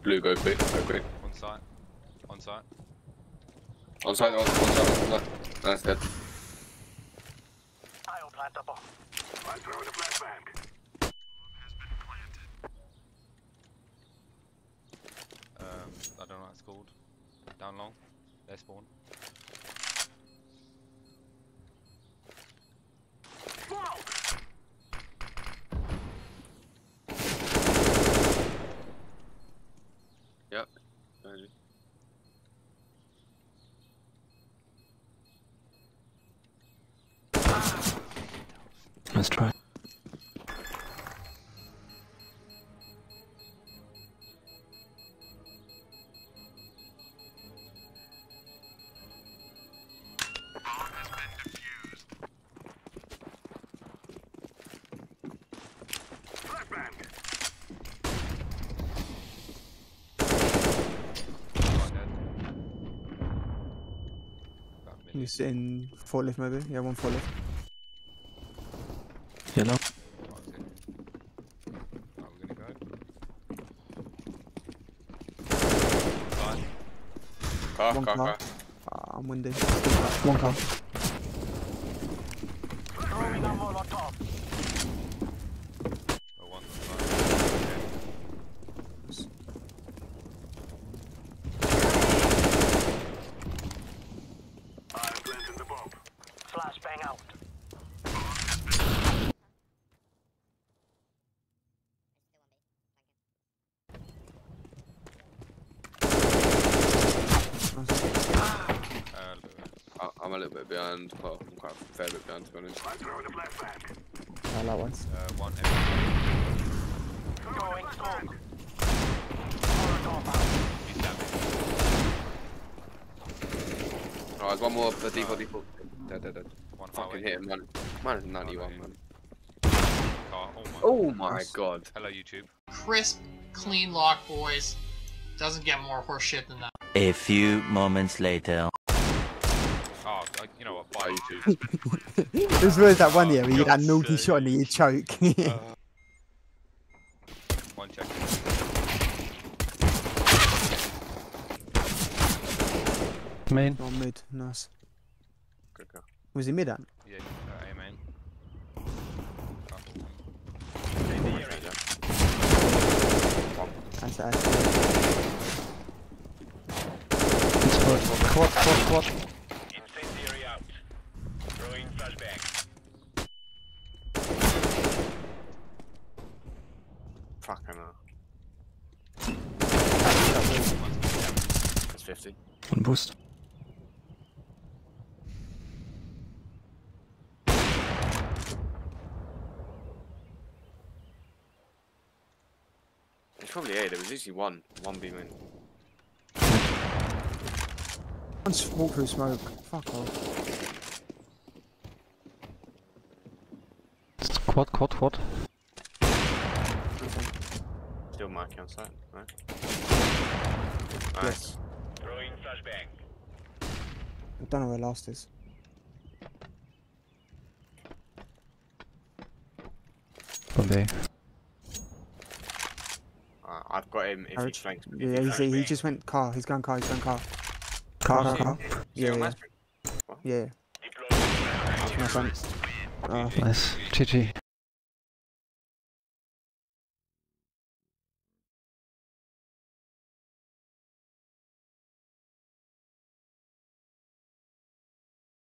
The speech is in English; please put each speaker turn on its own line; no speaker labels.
Blue, go quick, go quick.
On site. On site.
On site, on site. That's dead.
I'll plant the bomb. I'm throwing a flashbang.
I don't know what it's called. Down long. Their spawn.
Yep.
Let's try.
He's in forklift maybe. Yeah, one forklift.
Yellow.
We're gonna go.
Car.
I'm windy. One car.
Throwing a Molotov.
Oh, one's on site.
I'm planting the bomb. Flashbang out.
I'm a little bit behind. Well, I'm quite a fair bit behind, to be honest.
I'm throwing a flashbang.
I like ones.
One
Going smoke. Molotov out.
He's damaged.
Alright, one more. The default. Dead.
One
Fucking
highway.
hit him, man. Man is 91, man.
Car.
Oh my god.
Hello, YouTube.
Crisp, clean lock, boys. Doesn't get more horse shit than that.
A few moments later.
Oh, you know what? Bye, YouTube.
This was that one year where you get that naughty shot and you choke.
One check.
Main.
One mid, nice.
Good go.
Was he mid at?
Yeah, A main.
That's it.
Quad.
Incendiary out. Throwing flashbang.
Fucking hell. That's 50.
One boost.
It's probably A. There was usually one beam in.
One's walk through smoke. Fuck off.
Quad.
Still marking on site, right? Nice.
Throwing flashbang.
I don't know where last is.
One day.
I've got him if he flanks me.
Yeah, he just went car. He's going car.
Car.
Yeah.
What?
Yeah.
Deploying
Nice one.
Nice. GG.